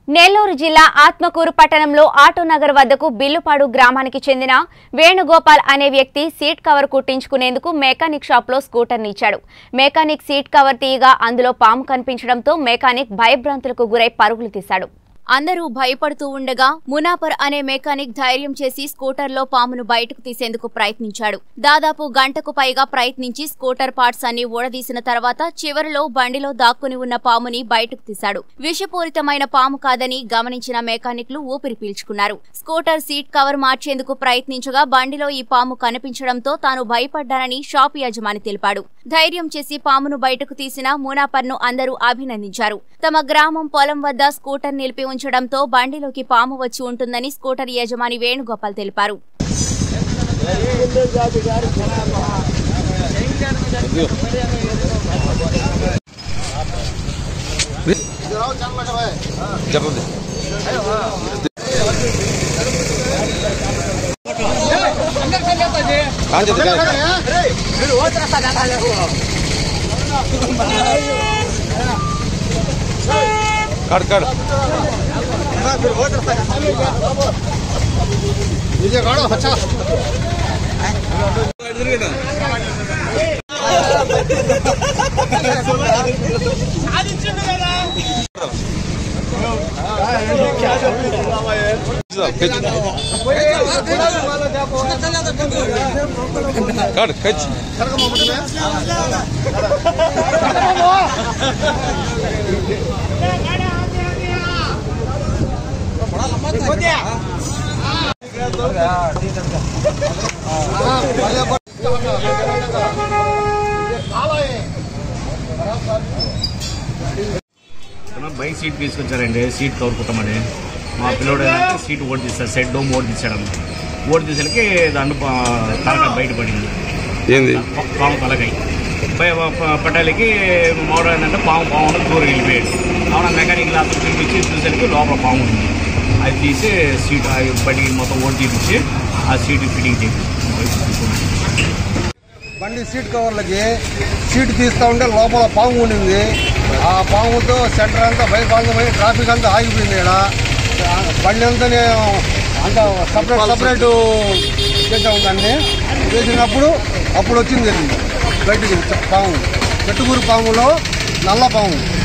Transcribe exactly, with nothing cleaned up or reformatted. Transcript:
నెల్లూరు జిల్లా ఆత్మకూరు పట్టణంలో ఆటోనగర్ వద్దకు బిల్లుపాడు గ్రామానికి చెందిన వేణుగోపాల్ అనే వ్యక్తి సీట్ కవర్ కుట్టించుకునేందుకు మెకానిక్ షాప్ లో స్కూటర్ నిచ్చాడు. మెకానిక్ సీట్ కవర్ తీయగా అందులో పాము కనిపించడంతో మెకానిక్ భయభ్రాంతులకు గురై పరుగులు తీశాడు. అందరూ భయపడుతూ ఉండగా మునాపర్ అనే మెకానిక్ ధైర్యం చేసి స్కూటర్లో పామును బయటకు తీసేందుకు ప్రయత్నించాడు. దాదాపు గంటకు పైగా ప్రయత్నించి స్కూటర్ పార్ట్స్ అన్ని ఊడదీసిన తర్వాత చివరిలో బండిలో దాక్కుని ఉన్న పాముని బయటకు తీశాడు. విషపూరితమైన పాము కాదని గమనించిన మెకానిక్లు ఊపిరి పీల్చుకున్నారు. స్కూటర్ సీట్ కవర్ మార్చేందుకు ప్రయత్నించగా బండిలో ఈ పాము కనిపించడంతో తాను భయపడ్డానని షాపు యజమాని తెలిపాడు. ధైర్యం చేసి పామును బయటకు తీసిన మునాపర్ను అందరూ అభినందించారు. తమ గ్రామం పొలం వద్ద స్కూటర్ నిలిపి ఉంచడంతో బండిలోకి పాము వచ్చి ఉంటుందని స్కూటర్ యజమాని వేణుగోపాల్ తెలిపారు. काट काट फिर बहुत नीचे काटो अच्छा काट खच బైక్ సీట్ తీసుకొచ్చారండి. సీట్ కవర్ కుట్టమని మా పిల్లోడు సీట్ ఓడి తీస్తాడు. సైడ్ డోమ్ ఓడి తీసాడు. ఓడి తీసేసరికి దాంట్లో తలకాయ బయటపడింది. ఏంది పాము తలకాయ పట్టాలకి మోడ ఏంటంటే పాము పాము ఉన్నది దూరం వెళ్ళిపోయాడు. అవునా మెకానిక్ లాస్ట్ పిలిపించి చూసేసరికి లోపల పాము ఉంది. అది తీసి సీట్ బడి మొత్తం ఓడి తీపించి ఆ సీట్ ఫిట్టింగ్ చేసి బండి సీట్ కవర్లకి సీట్ తీస్తూ ఉంటే లోపల పాము ఉండింది. ఆ పాముతో సెంటర్ అంతా భయభాగమై ట్రాఫిక్ అంతా ఆగిపోయింది. ఇక్కడ బండి అంతా అంత సపరేట్ సపరేట్ చేసాము. దాన్ని చేసినప్పుడు అప్పుడు వచ్చింది బయటికి పాము. చెట్టుకూరు పాములో నల్ల పాము.